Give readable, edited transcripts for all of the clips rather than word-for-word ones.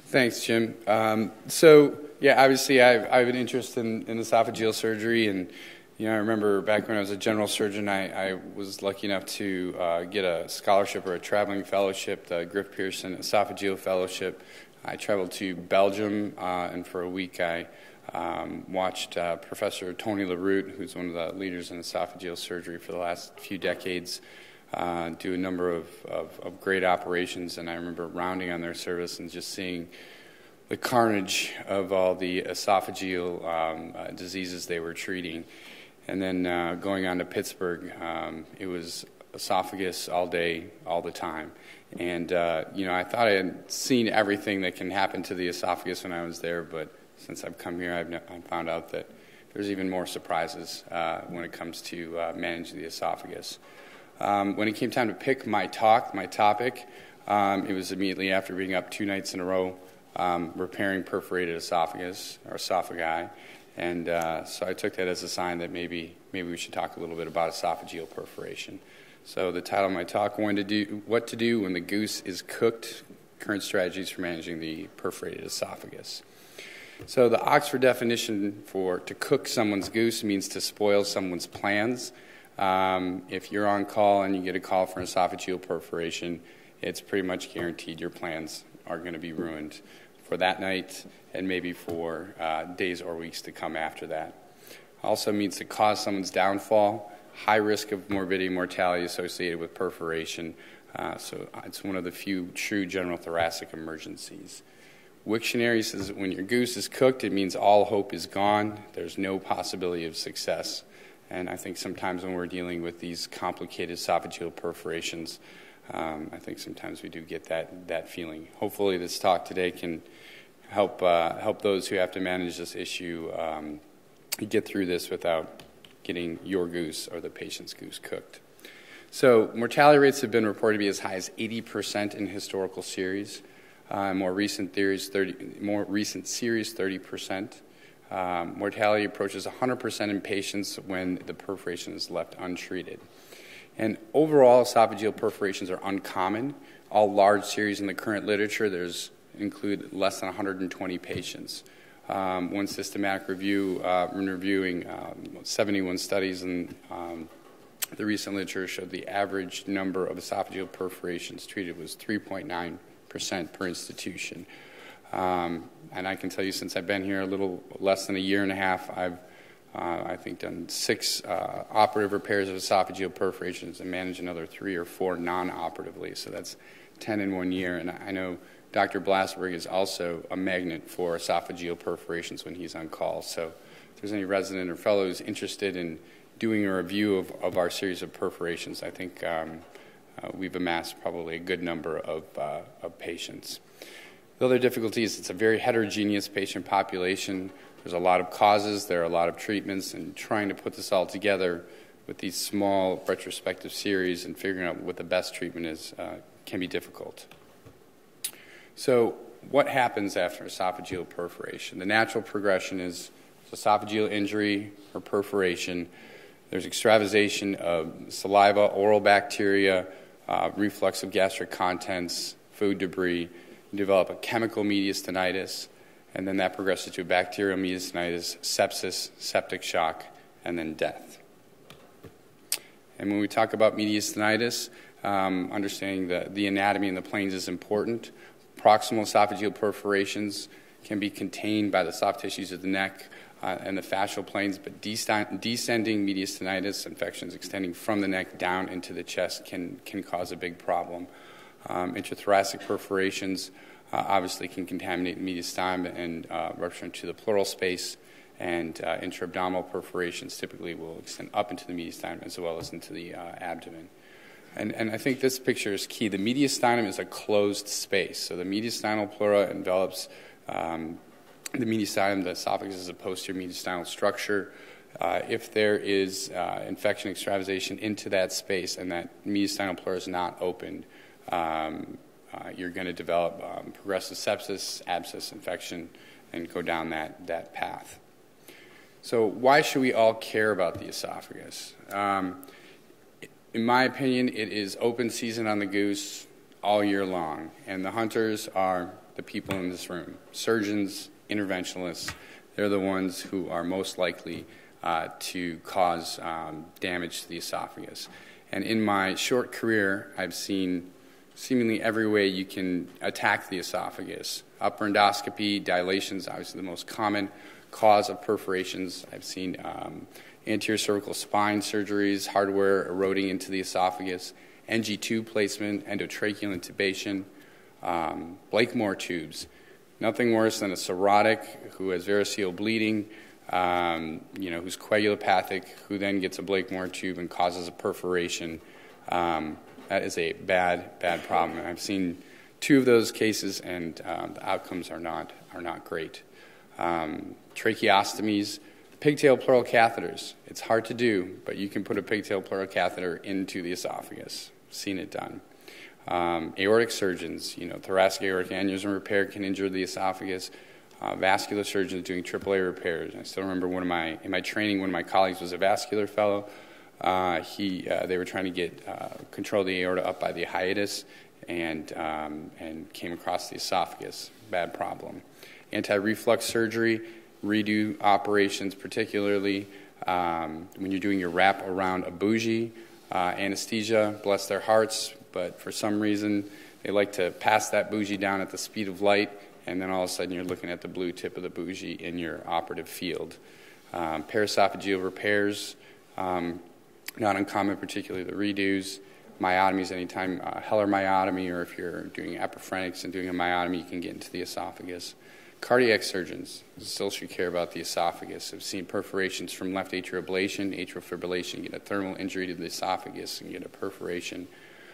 Thanks, Jim. Yeah, obviously I have an interest in esophageal surgery, and I remember back when I was a general surgeon, I was lucky enough to get a scholarship or a traveling fellowship, the Griff Pearson Esophageal Fellowship. I traveled to Belgium, and for a week I watched Professor Tony LaRoute, who's one of the leaders in esophageal surgery for the last few decades, do a number of great operations, and I remember rounding on their service and just seeing the carnage of all the esophageal diseases they were treating. And then going on to Pittsburgh, it was esophagus all day, all the time. And, I thought I had seen everything that can happen to the esophagus when I was there, but since I've come here, I've found out that there's even more surprises when it comes to managing the esophagus. When it came time to pick my topic, it was immediately after being up 2 nights in a row repairing perforated esophagus, or esophagi, and so I took that as a sign that maybe we should talk a little bit about esophageal perforation. So the title of my talk, What to Do When the Goose is Cooked, Current Strategies for Managing the Perforated Esophagus. So the Oxford definition to cook someone's goose means to spoil someone's plans. If you're on call and you get a call for an esophageal perforation, it's pretty much guaranteed your plans are going to be ruined for that night and maybe for days or weeks to come after that. Also means to cause someone's downfall, high risk of morbidity and mortality associated with perforation. So it's one of the few true general thoracic emergencies. Wiktionary says that when your goose is cooked, it means all hope is gone. There's no possibility of success. And I think sometimes when we're dealing with these complicated esophageal perforations, I think sometimes we do get that feeling. Hopefully this talk today can help those who have to manage this issue get through this without getting your goose or the patient's goose cooked. So mortality rates have been reported to be as high as 80% in historical series. More recent series, 30%. Mortality approaches 100% in patients when the perforation is left untreated. And overall, esophageal perforations are uncommon. All large series in the current literature, include less than 120 patients. One systematic review, when reviewing 71 studies in the recent literature, showed the average number of esophageal perforations treated was 3.9% per institution. And I can tell you, since I've been here a little less than a year and a half, I've I think done 6 operative repairs of esophageal perforations and managed another 3 or 4 non-operatively. So that's 10 in 1 year. And I know Dr. Blasberg is also a magnet for esophageal perforations when he's on call. So if there's any resident or fellow who's interested in doing a review of our series of perforations, I think we've amassed probably a good number of patients. The other difficulty is it's a very heterogeneous patient population. There's a lot of causes, there are a lot of treatments, and trying to put this all together with these small retrospective series and figuring out what the best treatment is can be difficult. So what happens after esophageal perforation? The natural progression is esophageal injury or perforation. There's extravasation of saliva, oral bacteria, reflux of gastric contents, food debris. You develop a chemical mediastinitis, and then that progresses to a bacterial mediastinitis, sepsis, septic shock, and then death. And when we talk about mediastinitis, understanding the anatomy and the planes is important. Proximal esophageal perforations can be contained by the soft tissues of the neck and the fascial planes, but descending mediastinitis, infections extending from the neck down into the chest, can cause a big problem. Intrathoracic perforations obviously can contaminate the mediastinum and rupture into the pleural space, and intra-abdominal perforations typically will extend up into the mediastinum as well as into the abdomen. And I think this picture is key. The mediastinum is a closed space, so the mediastinal pleura envelops the mediastinum. The esophagus is a posterior mediastinal structure. If there is infection extravasation into that space and that mediastinal pleura is not opened, you're going to develop progressive sepsis, abscess infection, and go down that path. So why should we all care about the esophagus? In my opinion, it is open season on the goose all year long, and the hunters are the people in this room. Surgeons, interventionalists, they're the ones who are most likely to cause damage to the esophagus. And in my short career, I've seen seemingly every way you can attack the esophagus. Upper endoscopy, dilations, obviously the most common cause of perforations. I've seen anterior cervical spine surgeries, hardware eroding into the esophagus, NG tube placement, endotracheal intubation, Blakemore tubes. Nothing worse than a cirrhotic who has variceal bleeding, who's coagulopathic, who then gets a Blakemore tube and causes a perforation. That is a bad problem. I've seen 2 of those cases, and the outcomes are not great. Tracheostomies, pigtail pleural catheters. It's hard to do, but you can put a pigtail pleural catheter into the esophagus. Seen it done. Aortic surgeons, thoracic aortic aneurysm repair can injure the esophagus. Vascular surgeons doing AAA repairs. I still remember in my training, one of my colleagues was a vascular fellow. They were trying to get control of the aorta up by the hiatus and came across the esophagus. Bad problem. Anti-reflux surgery, redo operations, particularly when you're doing your wrap around a bougie. Anesthesia, bless their hearts, but for some reason they like to pass that bougie down at the speed of light, and then all of a sudden you're looking at the blue tip of the bougie in your operative field. Paraesophageal repairs, not uncommon, particularly the redos. Myotomies, anytime Heller myotomy, or if you're doing epiphrenics and doing a myotomy, you can get into the esophagus. Cardiac surgeons still should care about the esophagus. I've seen perforations from left atrial ablation, atrial fibrillation, get a thermal injury to the esophagus and get a perforation.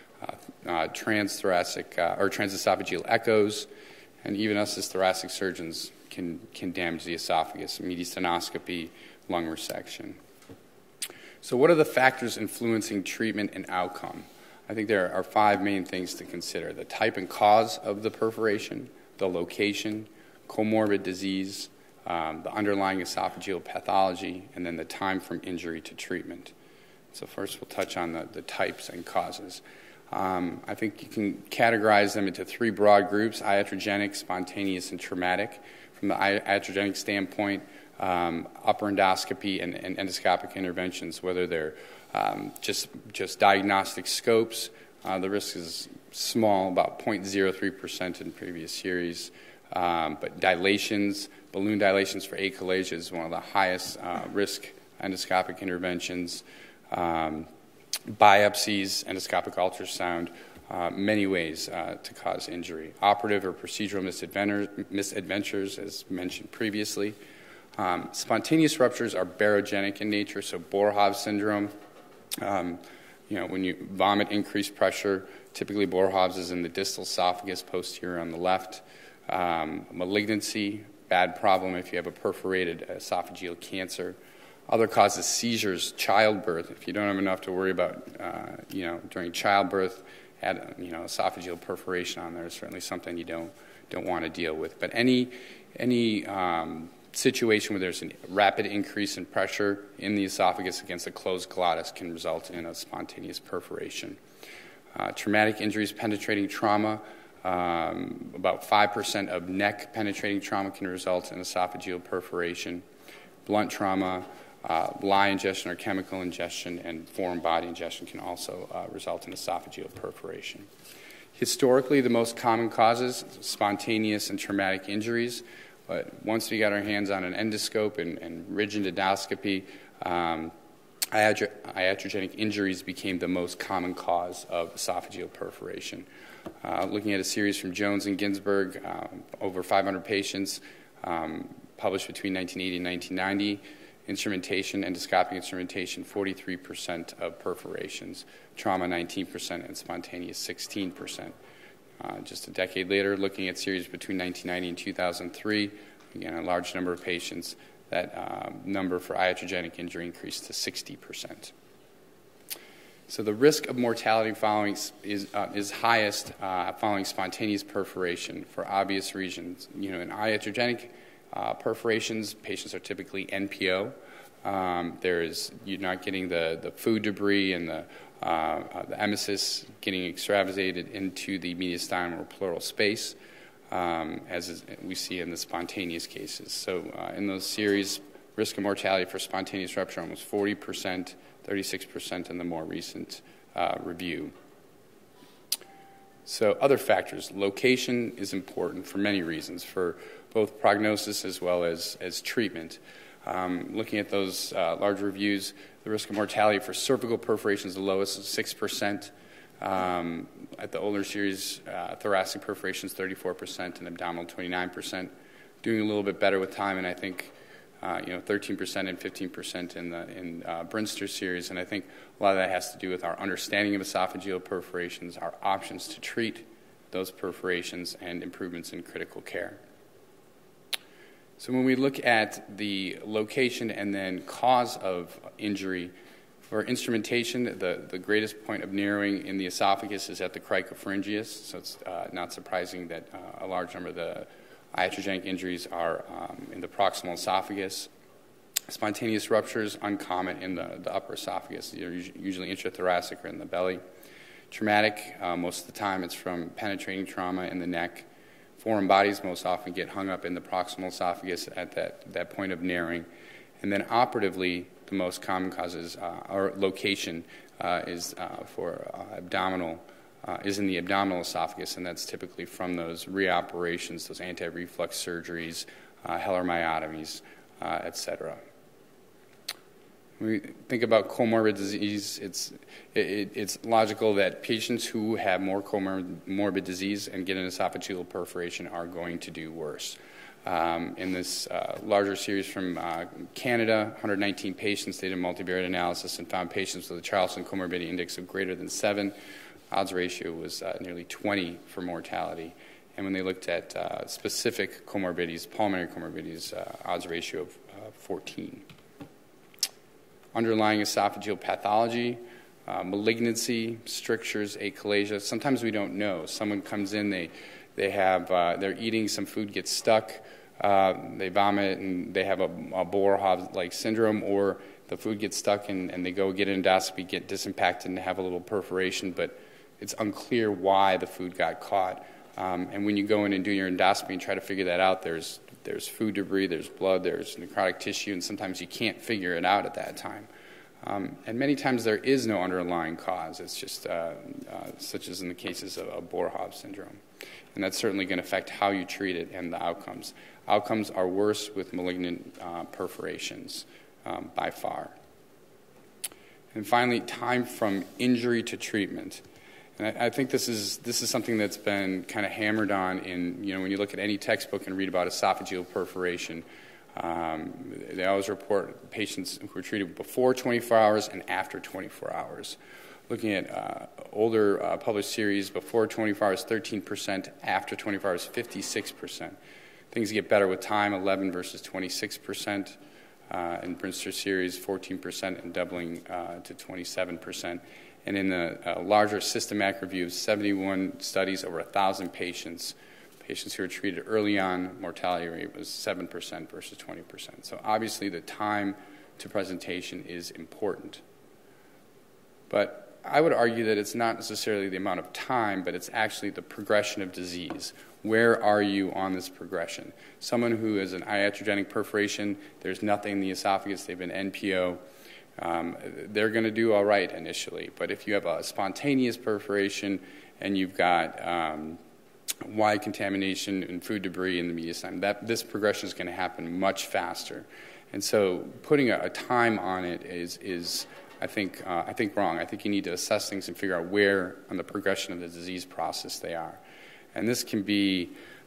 Transthoracic or transesophageal echoes, and even us as thoracic surgeons can damage the esophagus. Mediastinoscopy, lung resection. So what are the factors influencing treatment and outcome? I think there are 5 main things to consider: the type and cause of the perforation, the location, comorbid disease, the underlying esophageal pathology, and then the time from injury to treatment. So first we'll touch on the types and causes. I think you can categorize them into 3 broad groups: iatrogenic, spontaneous, and traumatic. From the iatrogenic standpoint, upper endoscopy and endoscopic interventions, whether they're just diagnostic scopes, the risk is small, about 0.03% in previous series. But dilations, balloon dilations for achalasia is one of the highest risk endoscopic interventions. Biopsies, endoscopic ultrasound, many ways to cause injury. Operative or procedural misadventures, as mentioned previously. Spontaneous ruptures are barogenic in nature, so Boerhaave syndrome, when you vomit increased pressure, typically Boerhaave's is in the distal esophagus, posterior on the left. Malignancy, bad problem if you have a perforated esophageal cancer. Other causes: seizures, childbirth. If you don't have enough to worry about, during childbirth, add esophageal perforation on there is certainly something you don't want to deal with. But any situation where there's a rapid increase in pressure in the esophagus against a closed glottis can result in a spontaneous perforation. Traumatic injuries, penetrating trauma. About 5% of neck penetrating trauma can result in esophageal perforation. Blunt trauma, lye ingestion or chemical ingestion, and foreign body ingestion can also result in esophageal perforation. Historically, the most common causes, spontaneous and traumatic injuries, but once we got our hands on an endoscope and rigid endoscopy, iatrogenic injuries became the most common cause of esophageal perforation. Looking at a series from Jones and Ginsberg, over 500 patients, published between 1980 and 1990. Instrumentation, endoscopic instrumentation, 43% of perforations, trauma 19%, and spontaneous 16%. Just a decade later, looking at series between 1990 and 2003, again, a large number of patients, that number for iatrogenic injury increased to 60%. So the risk of mortality following is highest following spontaneous perforation for obvious reasons. In iatrogenic perforations, patients are typically NPO. You're not getting the food debris and the emesis getting extravasated into the mediastinum or pleural space. we see in the spontaneous cases. So in those series, risk of mortality for spontaneous rupture almost 40%, 36% in the more recent review. So other factors. Location is important for many reasons, for both prognosis as well as treatment. Looking at those large reviews, the risk of mortality for cervical perforation is the lowest, 6%. At the older series, thoracic perforations 34% and abdominal 29%. Doing a little bit better with time, and I think 13% and 15% in Brinster series, and I think a lot of that has to do with our understanding of esophageal perforations, our options to treat those perforations, and improvements in critical care. So when we look at the location and then cause of injury, for instrumentation, the greatest point of narrowing in the esophagus is at the cricopharyngeus, so it's not surprising that a large number of the iatrogenic injuries are in the proximal esophagus. Spontaneous ruptures, uncommon in the upper esophagus. They're usually intrathoracic or in the belly. Traumatic, most of the time it's from penetrating trauma in the neck. Foreign bodies most often get hung up in the proximal esophagus at that point of narrowing. And then operatively, the most common causes or location is for abdominal, is in the abdominal esophagus, and that's typically from those reoperations, those anti-reflux surgeries, Heller myotomies, etc. When we think about comorbid disease, it's logical that patients who have more comorbid disease and get an esophageal perforation are going to do worse. In this larger series from Canada, 119 patients, they did a multivariate analysis and found patients with a Charlson comorbidity index of greater than 7. Odds ratio was nearly 20 for mortality. And when they looked at specific comorbidities, pulmonary comorbidities, odds ratio of 14. Underlying esophageal pathology, malignancy, strictures, achalasia. Sometimes we don't know. Someone comes in, they're eating, some food gets stuck, they vomit, and they have a Boerhaave-like syndrome, or the food gets stuck and they go get an endoscopy, get disimpacted, and have a little perforation, but it's unclear why the food got caught. And when you go in and do your endoscopy and try to figure that out, there's food debris, there's blood, there's necrotic tissue, and sometimes you can't figure it out at that time. And many times there is no underlying cause. It's just such as in the cases of Boerhaave syndrome. And that's certainly going to affect how you treat it and the outcomes. Outcomes are worse with malignant perforations by far. And finally, time from injury to treatment. And I think this is something that's been kind of hammered on in, when you look at any textbook and read about esophageal perforation, they always report patients who were treated before 24 hours and after 24 hours. Looking at older published series, before 24 hours, 13%, after 24 hours, 56%. Things get better with time, 11 versus 26%. In Brinster series, 14% and doubling to 27%. And in the larger systematic review, 71 studies, over 1,000 patients who were treated early on, mortality rate was 7% versus 20%. So obviously the time to presentation is important. But I would argue that it's not necessarily the amount of time, but it's actually the progression of disease. Where are you on this progression? Someone who has an iatrogenic perforation, there's nothing in the esophagus, they've been NPO, they're going to do all right initially. But if you have a spontaneous perforation and you've got wide contamination and food debris in the mediastinum, this progression is going to happen much faster. And so putting a time on it is I think wrong. I think you need to assess things and figure out where on the progression of the disease process they are. And this can be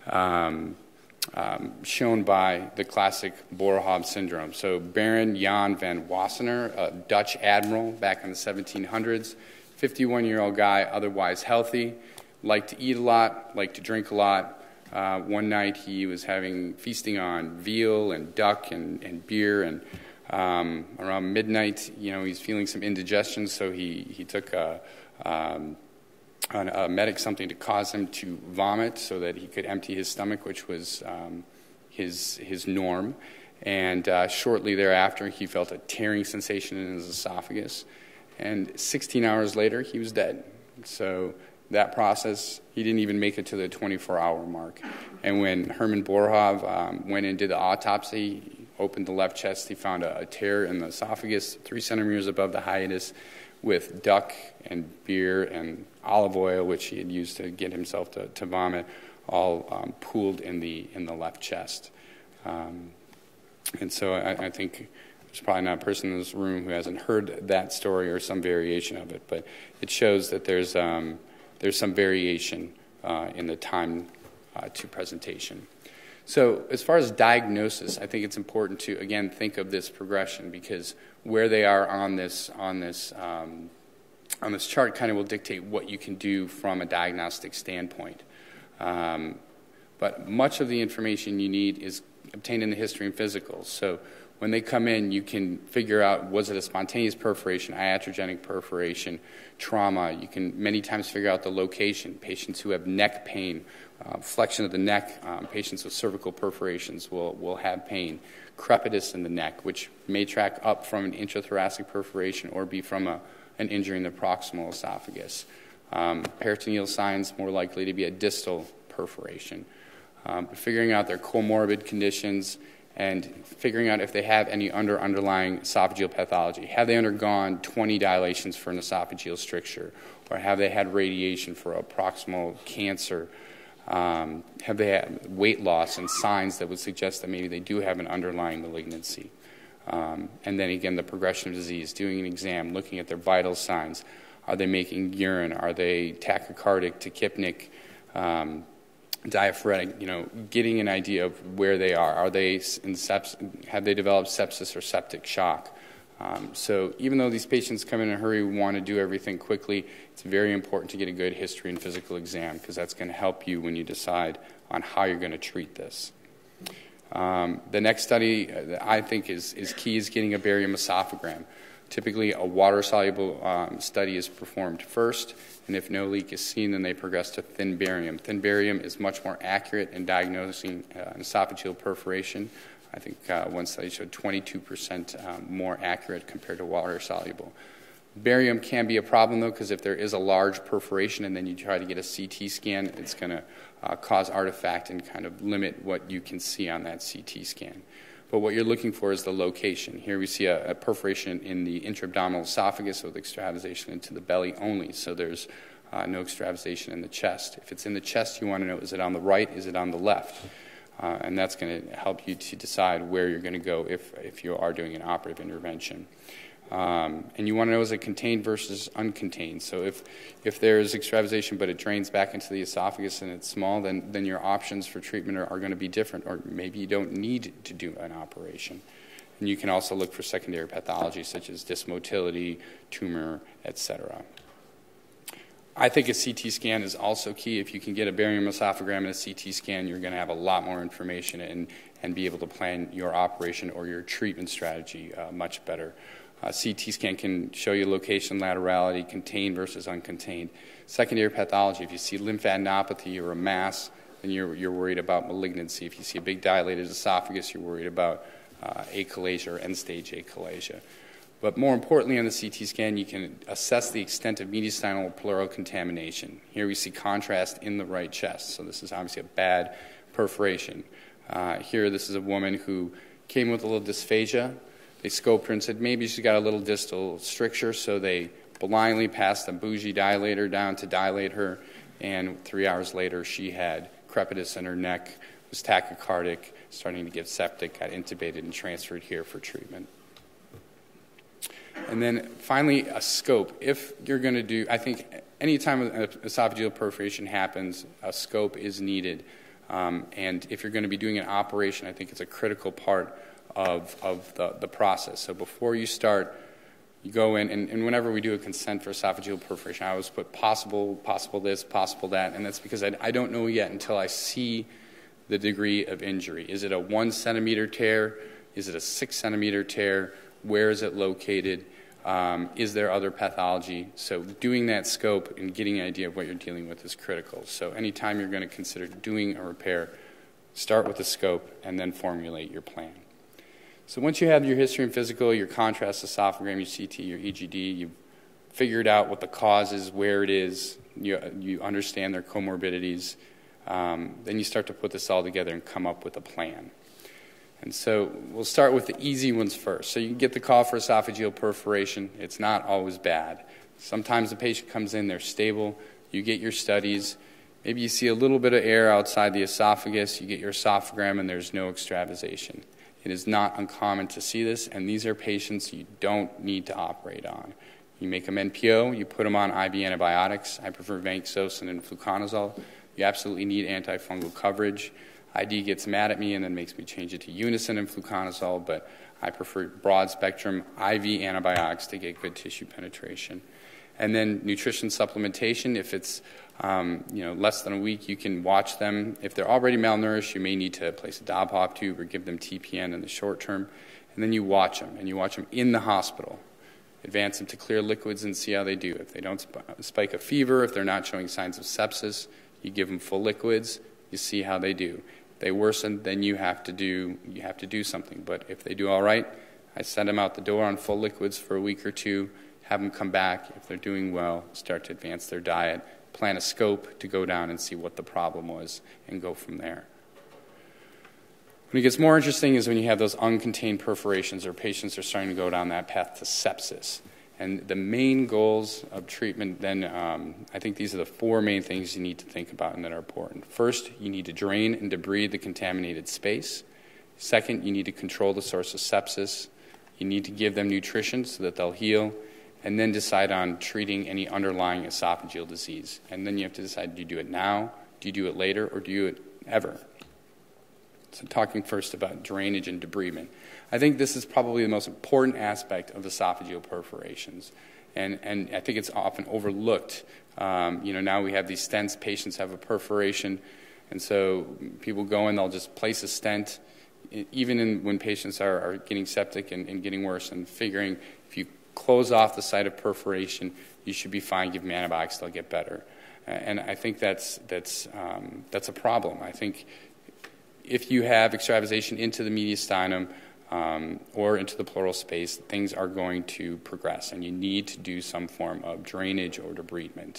shown by the classic Boerhaave syndrome. So Baron Jan van Wassenaar, a Dutch admiral back in the 1700s, 51-year-old guy, otherwise healthy, liked to eat a lot, liked to drink a lot. One night he was feasting on veal and duck and beer, and around midnight, he's feeling some indigestion, so he took a medic something to cause him to vomit so that he could empty his stomach, which was his norm. And shortly thereafter, he felt a tearing sensation in his esophagus. And 16 hours later, he was dead. So that process. He didn't even make it to the 24-hour mark. And when Herman Boerhaave went and did the autopsy, he opened the left chest, he found a tear in the esophagus 3 centimeters above the hiatus with duck and beer and olive oil, which he had used to get himself to vomit, all pooled in the left chest. And so I think there's probably not a person in this room who hasn't heard that story or some variation of it, but it shows that there's some variation in the time to presentation. So as far as diagnosis, I think it's important to, again, think of this progression, because where they are on this chart kind of will dictate what you can do from a diagnostic standpoint. But much of the information you need is obtained in the history and physicals. So when they come in, you can figure out, was it a spontaneous perforation, iatrogenic perforation, trauma. You can many times figure out the location. Patients who have neck pain, flexion of the neck, patients with cervical perforations will have pain. Crepitus in the neck, which may track up from an intrathoracic perforation or be from an injury in the proximal esophagus. Peritoneal signs more likely to be a distal perforation. But figuring out their comorbid conditions and figuring out if they have any underlying esophageal pathology. Have they undergone 20 dilations for an esophageal stricture? Or have they had radiation for a proximal cancer? Have they had weight loss and signs that would suggest that maybe they do have an underlying malignancy? And then again, the progression of disease, doing an exam, looking at their vital signs. Are they making urine? Are they tachycardic, tachypnic, diaphoretic, getting an idea of where they are. Are they have they developed sepsis or septic shock? So even though these patients come in a hurry, we want to do everything quickly, it's very important to get a good history and physical exam, because that's going to help you when you decide on how you're going to treat this. The next study that I think is key is getting a barium esophagram. Typically, a water-soluble study is performed first, and if no leak is seen, then they progress to thin barium. Thin barium is much more accurate in diagnosing an esophageal perforation. I think one study showed 22% more accurate compared to water-soluble. Barium can be a problem, though, because if there is a large perforation and then you try to get a CT scan, it's going to cause artifact and kind of limit what you can see on that CT scan. But what you're looking for is the location. Here we see a perforation in the intra-abdominal esophagus with extravasation into the belly only, so there's no extravasation in the chest. If it's in the chest, you want to know, is it on the right, is it on the left? And that's going to help you to decide where you're going to go if you are doing an operative intervention. And you want to know, is it contained versus uncontained? So if there's extravasation but it drains back into the esophagus and it's small, then your options for treatment are going to be different, or maybe you don't need to do an operation. And you can also look for secondary pathology such as dysmotility, tumor, etc. I think a CT scan is also key. If you can get a barium esophagram and a CT scan, you're going to have a lot more information and be able to plan your operation or your treatment strategy much better. CT scan can show you location, laterality, contained versus uncontained. Secondary pathology, if you see lymphadenopathy or a mass, then you're worried about malignancy. If you see a big dilated esophagus, you're worried about achalasia or end-stage achalasia. But more importantly, on the CT scan, you can assess the extent of mediastinal or pleural contamination. Here we see contrast in the right chest, so this is obviously a bad perforation. Here, this is a woman who came with a little dysphagia. They scoped her and said maybe she's got a little distal stricture, so they blindly passed a bougie dilator down to dilate her, and 3 hours later she had crepitus in her neck, was tachycardic, starting to get septic, got intubated and transferred here for treatment. And then finally, a scope. If you're going to do, I think any time an esophageal perforation happens, a scope is needed. And if you're going to be doing an operation, I think it's a critical part of the process. So before you start, you go in, and whenever we do a consent for esophageal perforation, I always put possible this, possible that, and that's because I don't know yet until I see the degree of injury. Is it a 1 centimeter tear? Is it a 6 centimeter tear? Where is it located? Is there other pathology? So doing that scope and getting an idea of what you're dealing with is critical. So anytime you're going to consider doing a repair, start with the scope and then formulate your plan. So once you have your history and physical, your contrast esophagram, your CT, your EGD, you've figured out what the cause is, where it is, you understand their comorbidities, then you start to put this all together and come up with a plan. And so we'll start with the easy ones first. So you get the call for esophageal perforation. It's not always bad. Sometimes the patient comes in, they're stable, you get your studies, maybe you see a little bit of air outside the esophagus, you get your esophagram, and there's no extravasation. It is not uncommon to see this, and these are patients you don't need to operate on. You make them NPO, you put them on IV antibiotics. I prefer vancomycin and fluconazole. You absolutely need antifungal coverage. ID gets mad at me and then makes me change it to Unison and fluconazole, but I prefer broad spectrum IV antibiotics to get good tissue penetration. And then nutrition supplementation, if it's less than a week, you can watch them. If they're already malnourished, you may need to place a Doppler tube or give them TPN in the short term. And then you watch them, and you watch them in the hospital. Advance them to clear liquids and see how they do. If they don't spike a fever, if they're not showing signs of sepsis, you give them full liquids, you see how they do. If they worsen, then you have to do something. But if they do all right, I send them out the door on full liquids for a week or two, have them come back. If they're doing well, start to advance their diet, plan a scope to go down and see what the problem was, and go from there. When it gets more interesting is when you have those uncontained perforations or patients are starting to go down that path to sepsis. And the main goals of treatment then, I think these are the 4 main things you need to think about and that are important. First, you need to drain and debride the contaminated space. Second, you need to control the source of sepsis. You need to give them nutrition so that they'll heal. And then decide on treating any underlying esophageal disease. And then you have to decide, do you do it now, do you do it later, or do you do it ever? So talking first about drainage and debridement. I think this is probably the most important aspect of esophageal perforations. And I think it's often overlooked. Now we have these stents, patients have a perforation, and so people go in, they'll just place a stent, even when patients are getting septic and getting worse, and figuring if you close off the site of perforation, you should be fine, give them antibiotics, they'll get better. And I think that's a problem. I think if you have extravasation into the mediastinum or into the pleural space, things are going to progress, and you need to do some form of drainage or debridement.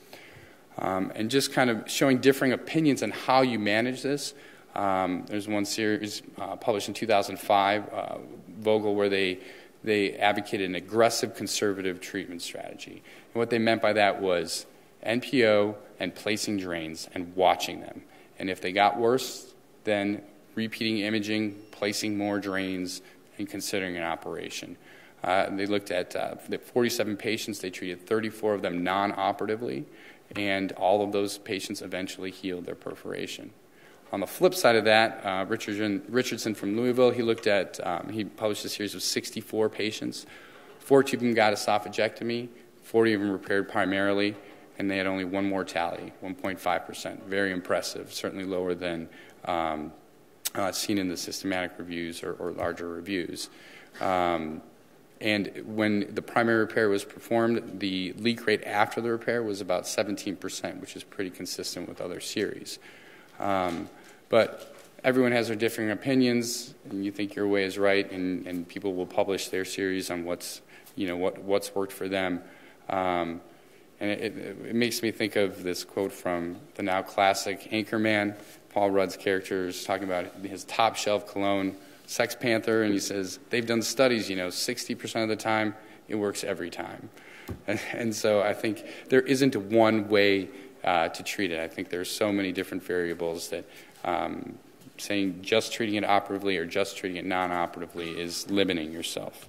And just kind of showing differing opinions on how you manage this. There's one series published in 2005, Vogel, where they advocated an aggressive conservative treatment strategy. And what they meant by that was NPO and placing drains and watching them. And if they got worse, then repeating imaging, placing more drains, and considering an operation. They looked at the 47 patients. They treated 34 of them non-operatively, and all of those patients eventually healed their perforation. On the flip side of that, Richardson from Louisville, he published a series of 64 patients. 40 of them got esophagectomy, 40 of them repaired primarily, and they had only one mortality, 1.5%. Very impressive, certainly lower than seen in the systematic reviews or larger reviews. And when the primary repair was performed, the leak rate after the repair was about 17%, which is pretty consistent with other series. But everyone has their differing opinions, and you think your way is right, and people will publish their series on what's worked for them. And it makes me think of this quote from the now classic Anchorman. Paul Rudd's character is talking about his top shelf cologne, Sex Panther, and he says, they've done studies, 60% of the time, it works every time. And so I think there isn't one way to treat it. I think there's so many different variables that saying just treating it operatively or just treating it non-operatively is limiting yourself.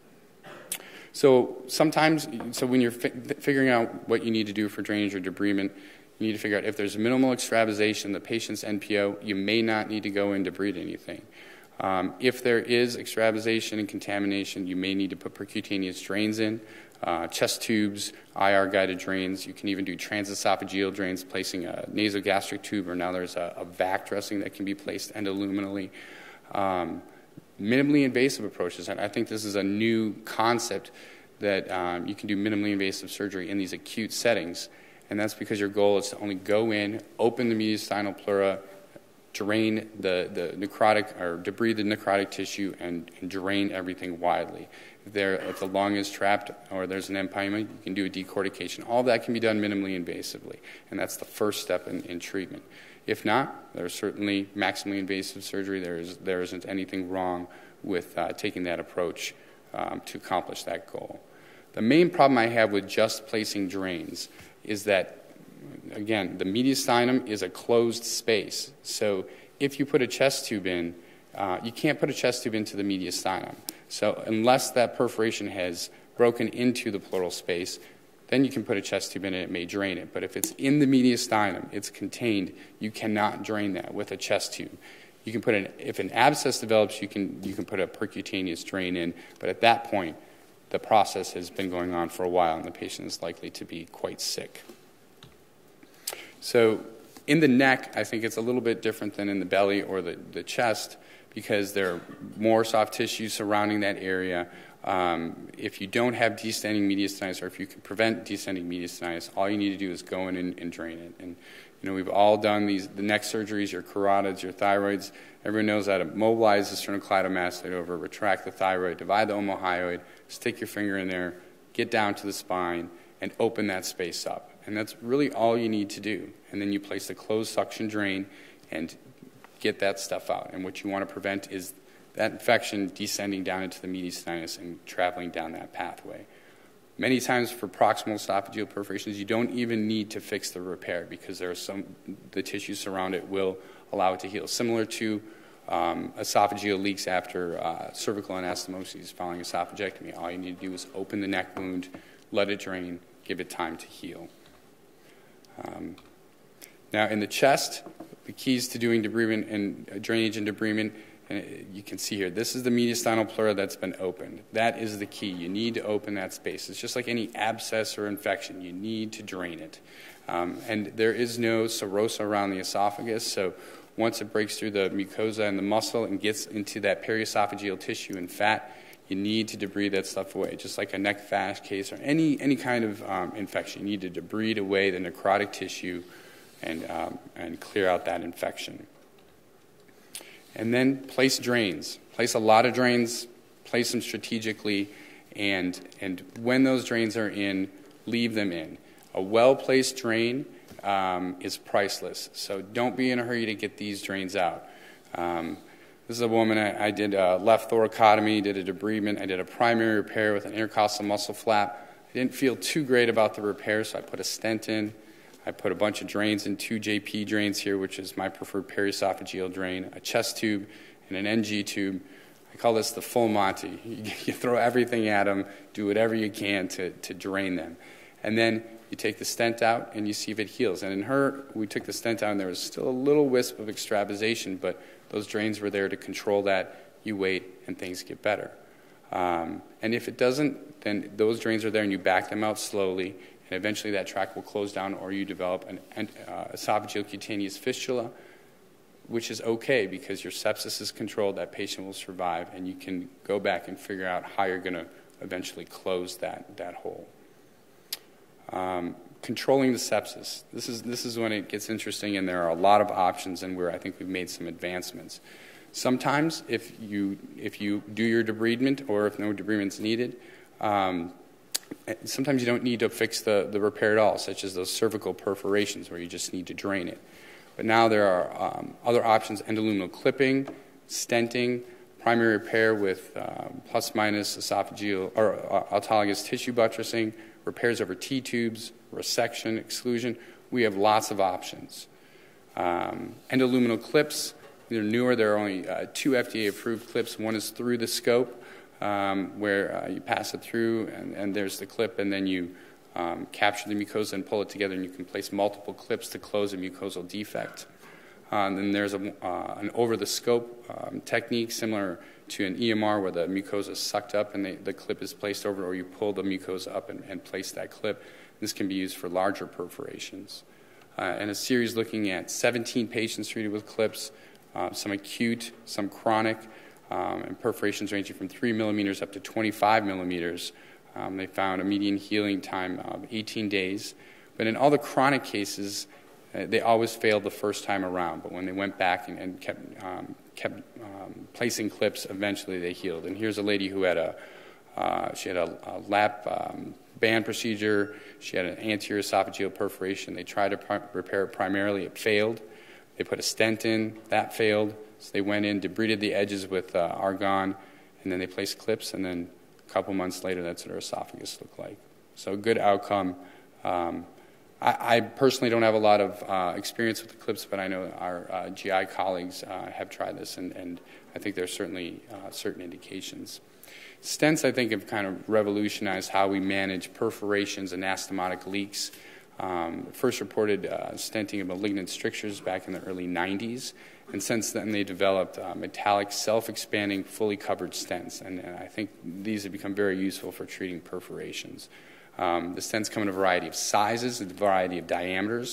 So when you're figuring out what you need to do for drainage or debridement, you need to figure out if there's minimal extravasation, the patient's NPO, you may not need to go in to debride anything. If there is extravasation and contamination, you may need to put percutaneous drains in, chest tubes, IR-guided drains. You can even do transesophageal drains, placing a nasogastric tube, or now there's a vac dressing that can be placed endoluminally. Minimally invasive approaches, and I think this is a new concept that you can do minimally invasive surgery in these acute settings, and that's because your goal is to only go in, open the mediastinal pleura, drain the necrotic, or debride the necrotic tissue and drain everything widely. If the lung is trapped or there's an empyema, you can do a decortication. All that can be done minimally invasively, and that's the first step in treatment. If not, there's certainly maximally invasive surgery. There isn't anything wrong with taking that approach to accomplish that goal. The main problem I have with just placing drains is that, again, the mediastinum is a closed space. So if you put a chest tube in, you can't put a chest tube into the mediastinum. So unless that perforation has broken into the pleural space, then you can put a chest tube in and it may drain it. But if it's in the mediastinum, it's contained, you cannot drain that with a chest tube. You can if an abscess develops, you can put a percutaneous drain in, but at that point, the process has been going on for a while and the patient is likely to be quite sick. So in the neck, I think it's a little bit different than in the belly or the chest, because there are more soft tissue surrounding that area. If you don't have descending mediastinitis, or if you can prevent descending mediastinitis, all you need to do is go in and drain it. And we've all done the neck surgeries, your carotids, your thyroids. Everyone knows how to mobilize the sternocleidomastoid over, retract the thyroid, divide the omohyoid, stick your finger in there, get down to the spine, and open that space up. And that's really all you need to do. And then you place a closed suction drain and get that stuff out. And what you want to prevent is that infection descending down into the mediastinus and traveling down that pathway. Many times for proximal esophageal perforations, you don't even need to fix the repair because the tissue surround it will allow it to heal. Similar to esophageal leaks after cervical anastomosis following esophagectomy. All you need to do is open the neck wound, let it drain, give it time to heal. Now in the chest, the keys to doing debridement and drainage and debridement, and you can see here, this is the mediastinal pleura that's been opened. That is the key. You need to open that space. It's just like any abscess or infection. You need to drain it. And there is no serosa around the esophagus, so once it breaks through the mucosa and the muscle and gets into that periesophageal tissue and fat, you need to debride that stuff away, just like a neck fash case or any kind of infection. You need to debride away the necrotic tissue and clear out that infection. And then place drains. Place a lot of drains, place them strategically, and when those drains are in, leave them in. A well-placed drain is priceless, so don't be in a hurry to get these drains out. This is a woman, I did a left thoracotomy, did a debridement, I did a primary repair with an intercostal muscle flap. I didn't feel too great about the repair, so I put a stent in. I put a bunch of drains in, 2 JP drains here, which is my preferred periesophageal drain, a chest tube, and an NG tube. I call this the full Monty. You throw everything at them, do whatever you can to drain them. And then you take the stent out and you see if it heals. And in her, we took the stent out and there was still a little wisp of extravasation, but those drains were there to control that. You wait and things get better. And if it doesn't, then those drains are there and you back them out slowly, and eventually that tract will close down, or you develop an esophageal cutaneous fistula, which is okay because your sepsis is controlled, that patient will survive, and you can go back and figure out how you're going to eventually close that hole. Controlling the sepsis. This is when it gets interesting, and there are a lot of options, and where I think we've made some advancements. Sometimes, if you do your debridement, or if no debridement is needed, sometimes you don't need to fix the repair at all, such as those cervical perforations where you just need to drain it. But now there are other options: endoluminal clipping, stenting, primary repair with plus-minus esophageal or autologous tissue buttressing, repairs over T-tubes, resection, exclusion. We have lots of options. Endoluminal clips, they're newer. There are only 2 FDA-approved clips. One is through the scope, where you pass it through, and there's the clip, and then you capture the mucosa and pull it together, and you can place multiple clips to close a mucosal defect. And then there's an over-the-scope technique similar to an EMR where the mucosa is sucked up and the clip is placed over, or you pull the mucosa up and place that clip. This can be used for larger perforations. And a series looking at 17 patients treated with clips, some acute, some chronic, and perforations ranging from 3 millimeters up to 25 millimeters. They found a median healing time of 18 days. But in all the chronic cases, They always failed the first time around, but when they went back and kept placing clips, eventually they healed. And here's a lady who had a lap band procedure. She had an anterior esophageal perforation. They tried to repair it primarily. It failed. They put a stent in. That failed. So they went in, debrided the edges with argon, and then they placed clips, and then a couple months later, that's what her esophagus looked like. So good outcome. I personally don't have a lot of experience with the clips, but I know our GI colleagues have tried this, and I think there's certainly certain indications. Stents, I think, have kind of revolutionized how we manage perforations and anastomotic leaks. First reported stenting of malignant strictures back in the early 90s, and since then they developed metallic, self-expanding, fully covered stents, and I think these have become very useful for treating perforations. The stents come in a variety of sizes, a variety of diameters,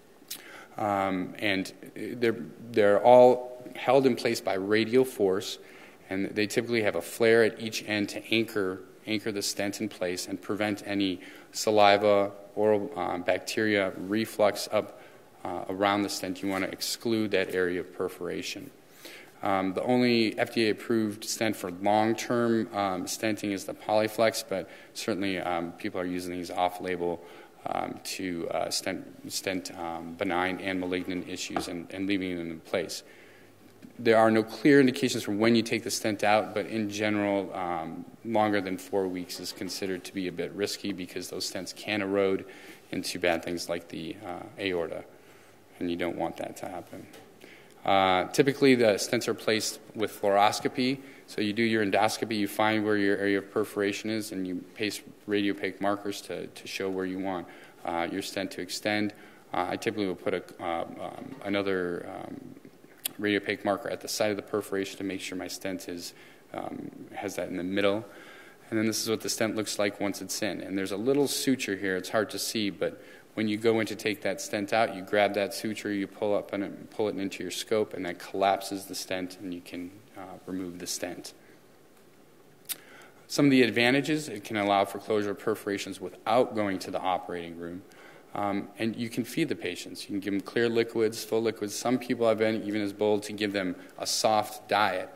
and they're all held in place by radial force, and they typically have a flare at each end to anchor the stent in place and prevent any saliva, oral bacteria, reflux up around the stent. You want to exclude that area of perforation. The only FDA-approved stent for long-term stenting is the Polyflex, but certainly people are using these off-label to stent benign and malignant issues and leaving them in place. There are no clear indications for when you take the stent out, but in general, longer than 4 weeks is considered to be a bit risky because those stents can erode into bad things like the aorta, and you don't want that to happen. Typically, the stents are placed with fluoroscopy. So you do your endoscopy, you find where your area of perforation is, and you paste radiopaque markers to show where you want your stent to extend. I typically will put another radiopaque marker at the site of the perforation to make sure my stent has that in the middle. And then this is what the stent looks like once it's in. And there's a little suture here. It's hard to see, but when you go in to take that stent out, you grab that suture, you pull it into your scope, and that collapses the stent, and you can remove the stent. Some of the advantages, it can allow for closure of perforations without going to the operating room. And you can feed the patients. You can give them clear liquids, full liquids. Some people have been even as bold to give them a soft diet.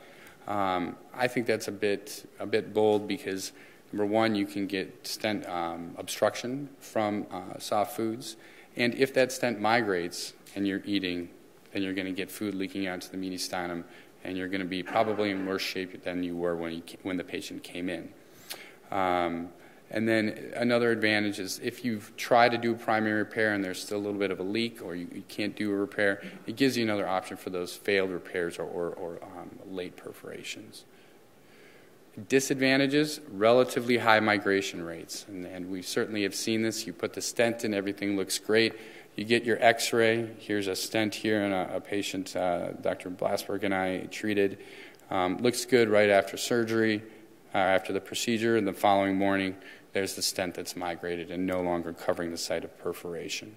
I think that's a bit bold because, number one, you can get stent obstruction from soft foods. And if that stent migrates and you're eating, then you're going to get food leaking out to the mediastinum, and you're going to be probably in worse shape than you were when the patient came in. And then another advantage is if you've tried to do primary repair and there's still a little bit of a leak or you can't do a repair, it gives you another option for those failed repairs or late perforations. Disadvantages, relatively high migration rates. And we certainly have seen this. You put the stent in, everything looks great. You get your x-ray. Here's a stent here in a patient Dr. Blasberg and I treated. Looks good right after surgery, after the procedure, and the following morning there's the stent that's migrated and no longer covering the site of perforation.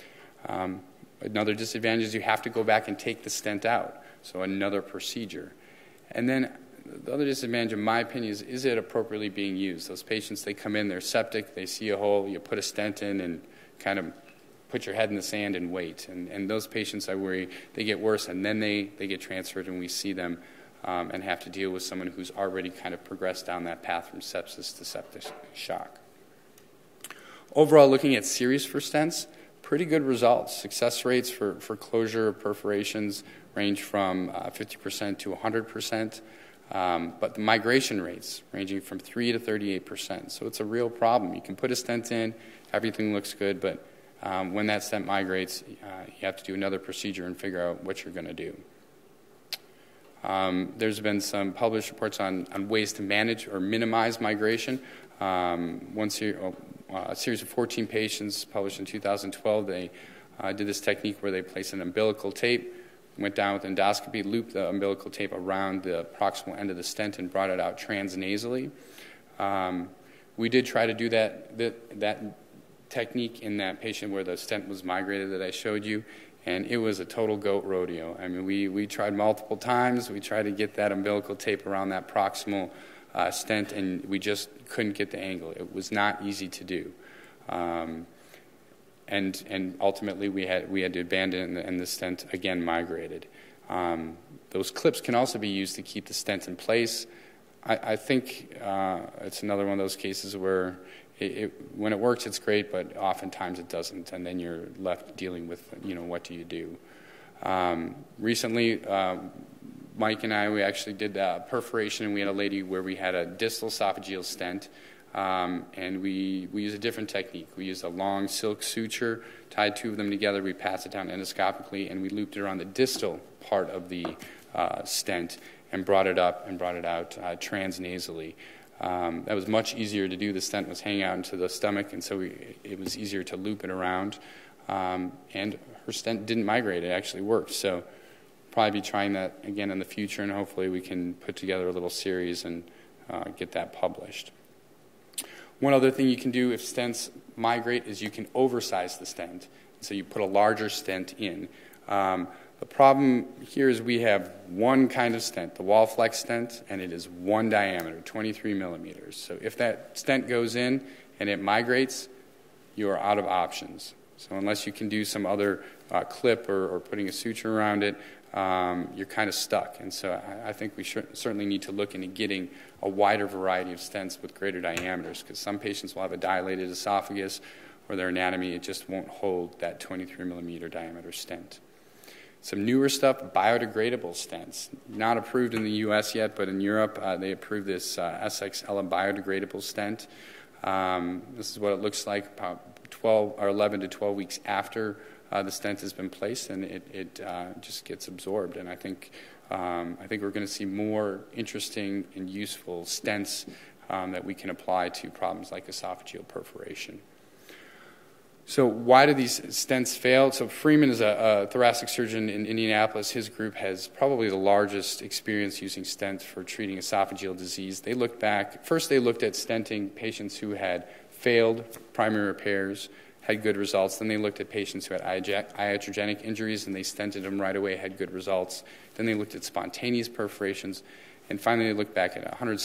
Another disadvantage is you have to go back and take the stent out, so another procedure. And then the other disadvantage, in my opinion, is it appropriately being used? Those patients, they come in, they're septic, they see a hole, you put a stent in and kind of put your head in the sand and wait. And those patients, I worry, they get worse, and then they get transferred, and we see them and have to deal with someone who's already kind of progressed down that path from sepsis to septic shock. Overall, looking at series for stents, pretty good results. Success rates for closure of perforations range from 50% to 100%, but the migration rates ranging from 3 to 38%. So it's a real problem. You can put a stent in, everything looks good, but when that stent migrates, you have to do another procedure and figure out what you're going to do. There's been some published reports on ways to manage or minimize migration. A series of 14 patients published in 2012, they did this technique where they placed an umbilical tape, went down with endoscopy, looped the umbilical tape around the proximal end of the stent and brought it out transnasally. We did try to do that technique in that patient where the stent was migrated that I showed you, and it was a total goat rodeo. I mean, we tried multiple times. We tried to get that umbilical tape around that proximal stent, and we just couldn't get the angle. It was not easy to do. and ultimately we had to abandon it, and the stent again migrated. Those clips can also be used to keep the stent in place. I think it's another one of those cases where when it works, it's great, but oftentimes it doesn't, and then you're left dealing with, what do you do? Recently, Mike and we actually did perforation, and we had a lady where we had a distal esophageal stent, and we used a different technique. We used a long silk suture, tied two of them together, we passed it down endoscopically, and we looped it around the distal part of the stent and brought it up and brought it out transnasally. That was much easier to do. The stent was hanging out into the stomach, and so it was easier to loop it around. And her stent didn't migrate. It actually worked. So probably be trying that again in the future, and hopefully we can put together a little series and get that published. One other thing you can do if stents migrate is you can oversize the stent. So you put a larger stent in. The problem here is we have one kind of stent, the wall flex stent, and it is one diameter, 23 millimeters. So if that stent goes in and it migrates, you are out of options. So unless you can do some other clip or putting a suture around it, you're kind of stuck. And so I think we certainly need to look into getting a wider variety of stents with greater diameters, because some patients will have a dilated esophagus or their anatomy, it just won't hold that 23 millimeter diameter stent. Some newer stuff, biodegradable stents. Not approved in the U.S. yet, but in Europe they approved this SXL biodegradable stent. This is what it looks like about 11 to 12 weeks after the stent has been placed, and it just gets absorbed. And I think we're going to see more interesting and useful stents that we can apply to problems like esophageal perforation. So why do these stents fail? So Freeman is a thoracic surgeon in Indianapolis. His group has probably the largest experience using stents for treating esophageal disease. They looked back. First, they looked at stenting patients who had failed primary repairs, had good results. Then they looked at patients who had iatrogenic injuries, and they stented them right away, had good results. Then they looked at spontaneous perforations. And finally, they looked back at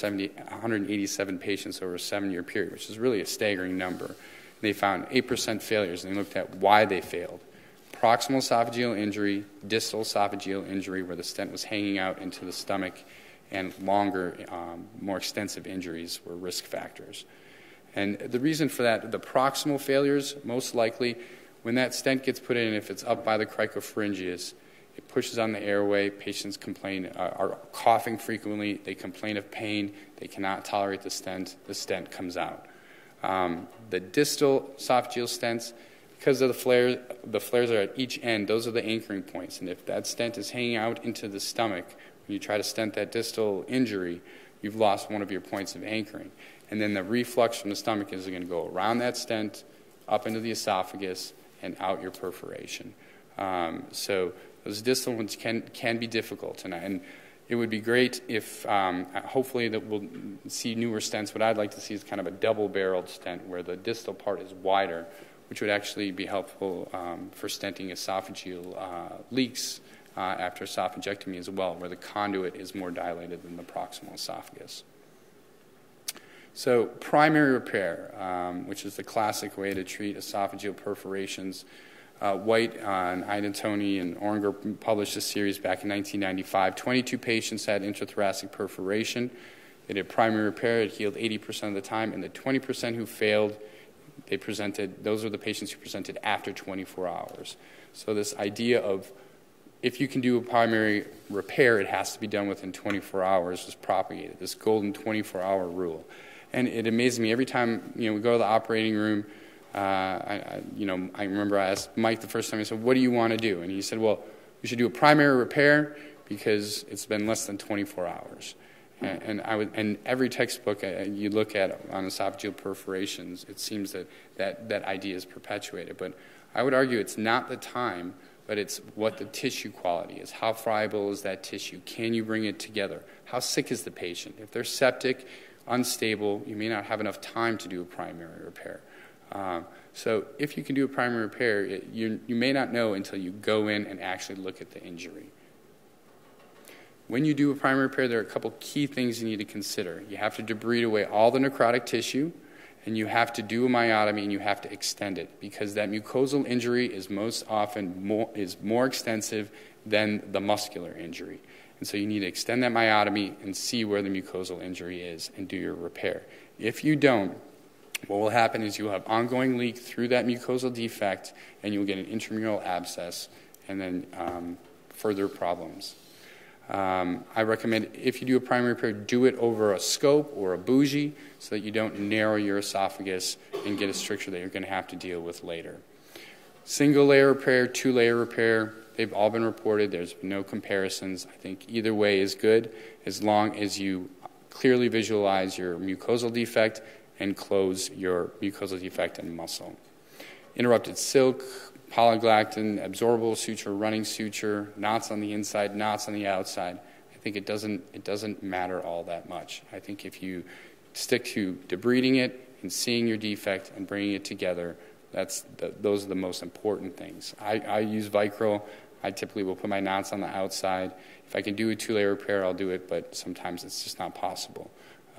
187 patients over a 7-year period, which is really a staggering number. They found 8% failures, and they looked at why they failed. Proximal esophageal injury, distal esophageal injury where the stent was hanging out into the stomach, and longer, more extensive injuries were risk factors. And the reason for that, the proximal failures, most likely, when that stent gets put in, if it's up by the cricopharyngeus, it pushes on the airway. Patients are coughing frequently. They complain of pain. They cannot tolerate the stent comes out. The distal esophageal stents, because of the flares are at each end, those are the anchoring points. And if that stent is hanging out into the stomach, when you try to stent that distal injury, you've lost one of your points of anchoring. And then the reflux from the stomach is going to go around that stent, up into the esophagus, and out your perforation. So those distal ones can be difficult. And it would be great if, hopefully, that we'll see newer stents. What I'd like to see is kind of a double-barreled stent where the distal part is wider, which would actually be helpful for stenting esophageal leaks after esophagectomy as well, where the conduit is more dilated than the proximal esophagus. So primary repair, which is the classic way to treat esophageal perforations. White and Identoni and Oringer published a series back in 1995. 22 patients had intrathoracic perforation. They did primary repair. It healed 80% of the time. And the 20% who failed, those were the patients who presented after 24 hours. So this idea of if you can do a primary repair, it has to be done within 24 hours was propagated, this golden 24-hour rule. And it amazes me every time we go to the operating room. I remember I asked Mike the first time, I said, what do you want to do? And he said, well, we should do a primary repair because it's been less than 24 hours. And every textbook you look at on esophageal perforations, it seems that idea is perpetuated. But I would argue it's not the time, but it's what the tissue quality is. How friable is that tissue? Can you bring it together? How sick is the patient? If they're septic, unstable, you may not have enough time to do a primary repair. So if you can do a primary repair, you may not know until you go in and actually look at the injury. When you do a primary repair, there are a couple key things you need to consider. You have to debride away all the necrotic tissue, and you have to do a myotomy and you have to extend it, because that mucosal injury is most often more extensive than the muscular injury. And so you need to extend that myotomy and see where the mucosal injury is and do your repair. If you don't, what will happen is you'll have ongoing leak through that mucosal defect, and you'll get an intramural abscess and then further problems. I recommend, if you do a primary repair, do it over a scope or a bougie so that you don't narrow your esophagus and get a stricture that you're going to have to deal with later. Single layer repair, 2-layer repair, they've all been reported. There's no comparisons. I think either way is good as long as you clearly visualize your mucosal defect and close your mucosal defect and muscle. Interrupted silk, polyglactin, absorbable suture, running suture, knots on the inside, knots on the outside. I think it doesn't matter all that much. I think if you stick to debriding it and seeing your defect and bringing it together, those are the most important things. I use Vicryl. I typically will put my knots on the outside. If I can do a 2-layer repair, I'll do it, but sometimes it's just not possible.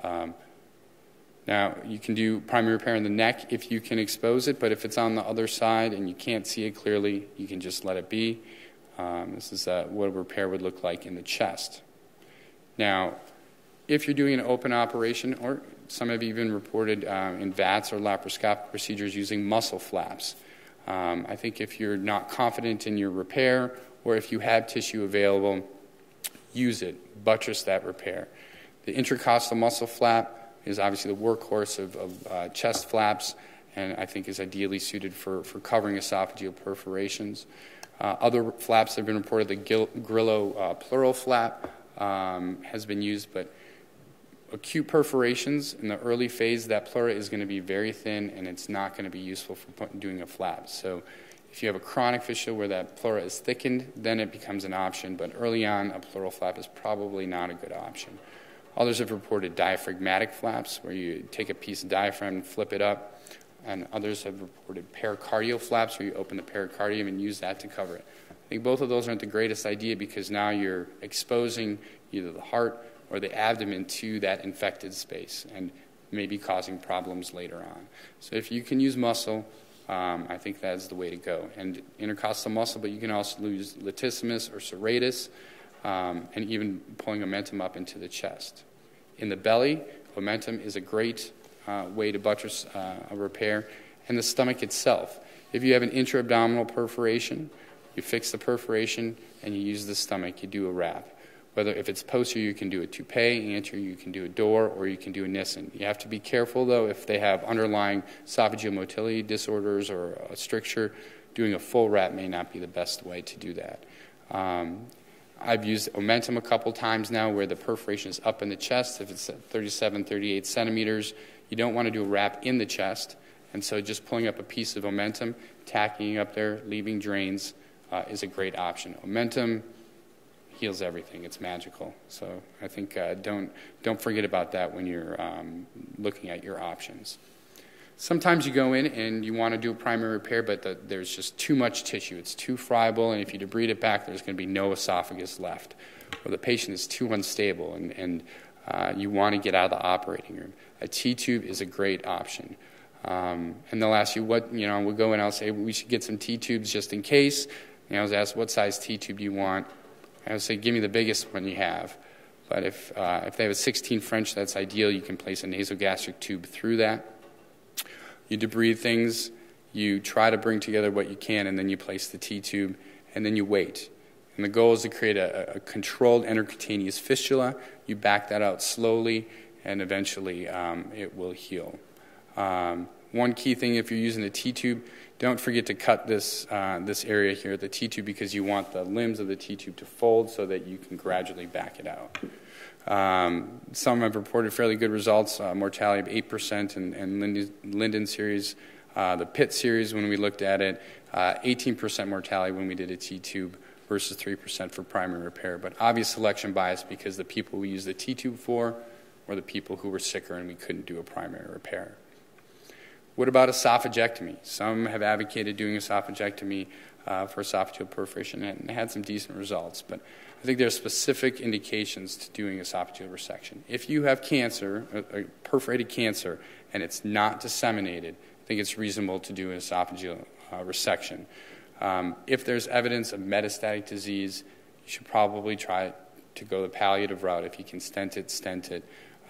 Now, you can do primary repair in the neck if you can expose it, but if it's on the other side and you can't see it clearly, you can just let it be. This is what a repair would look like in the chest. Now, if you're doing an open operation, or some have even reported in VATS or laparoscopic procedures using muscle flaps. I think if you're not confident in your repair, or if you have tissue available, use it, buttress that repair. The intercostal muscle flap is obviously the workhorse of chest flaps, and I think is ideally suited for covering esophageal perforations. Other flaps have been reported. The Grillo pleural flap has been used, but acute perforations in the early phase, that pleura is going to be very thin, and it's not going to be useful for doing a flap. So if you have a chronic fistula where that pleura is thickened, then it becomes an option, but early on, a pleural flap is probably not a good option. Others have reported diaphragmatic flaps, where you take a piece of diaphragm and flip it up. And others have reported pericardial flaps, where you open the pericardium and use that to cover it. I think both of those aren't the greatest idea, because now you're exposing either the heart or the abdomen to that infected space and maybe causing problems later on. So if you can use muscle, I think that's the way to go. And intercostal muscle, but you can also use latissimus or serratus, and even pulling omentum up into the chest. In the belly, omentum is a great way to buttress a repair. And the stomach itself. If you have an intra-abdominal perforation, you fix the perforation and you use the stomach, you do a wrap. If it's posterior, you can do a toupee, anterior, you can do a door, or you can do a Nissen. You have to be careful, though, if they have underlying esophageal motility disorders or a stricture, doing a full wrap may not be the best way to do that. I've used omentum a couple times now where the perforation is up in the chest. If it's at 37, 38 centimeters, you don't want to do a wrap in the chest. And so just pulling up a piece of omentum, tacking it up there, leaving drains is a great option. Omentum heals everything. It's magical. So I think don't forget about that when you're looking at your options. Sometimes you go in and you want to do a primary repair, but there's just too much tissue. It's too friable, and if you debride it back, there's going to be no esophagus left. Or the patient is too unstable, and you want to get out of the operating room. A T-tube is a great option. And they'll ask you we'll go in, I'll say, we should get some T-tubes just in case. And I was asked, what size T-tube do you want? I would say, give me the biggest one you have. But if they have a 16 French, that's ideal. You can place a nasogastric tube through that. You debride things, you try to bring together what you can, and then you place the T-tube, and then you wait. And the goal is to create a controlled intercutaneous fistula. You back that out slowly, and eventually it will heal. One key thing, if you're using the T-tube, don't forget to cut this area here, the T-tube, because you want the limbs of the T-tube to fold so that you can gradually back it out. Some have reported fairly good results, mortality of 8% in Linden series. The Pitt series, when we looked at it, 18% mortality when we did a T-tube versus 3% for primary repair. But obvious selection bias, because the people we used the T-tube for were the people who were sicker and we couldn't do a primary repair. What about esophagectomy? Some have advocated doing esophagectomy. for esophageal perforation and had some decent results. But I think there are specific indications to doing esophageal resection. If you have cancer, a perforated cancer, and it's not disseminated, I think it's reasonable to do an esophageal resection. If there's evidence of metastatic disease, you should probably try to go the palliative route. If you can stent it.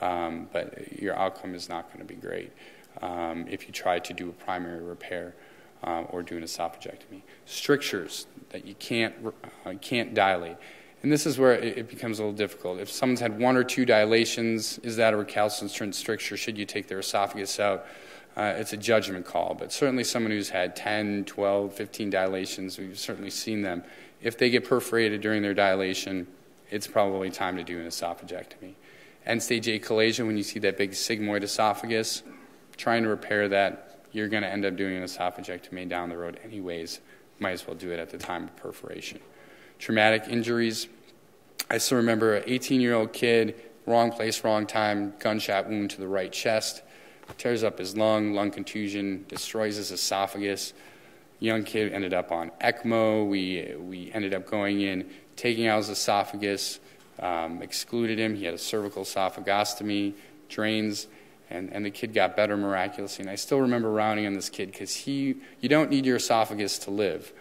But your outcome is not going to be great if you try to do a primary repair or do an esophagectomy. Strictures that you can't dilate. And this is where it becomes a little difficult. If someone's had 1 or 2 dilations, is that a recalcitrant stricture? Should you take their esophagus out? It's a judgment call. But certainly someone who's had 10, 12, 15 dilations, we've certainly seen them. If they get perforated during their dilation, it's probably time to do an esophagectomy. End-stage achalasia, when you see that big sigmoid esophagus, trying to repair that, you're going to end up doing an esophagectomy down the road anyways. Might as well do it at the time of perforation. Traumatic injuries. I still remember an 18-year-old kid, wrong place, wrong time, gunshot wound to the right chest, tears up his lung contusion, destroys his esophagus. Young kid ended up on ECMO. We ended up going in, taking out his esophagus, excluded him. He had a cervical esophagostomy, drains, and the kid got better miraculously. And I still remember rounding on this kid because you don't need your esophagus to live.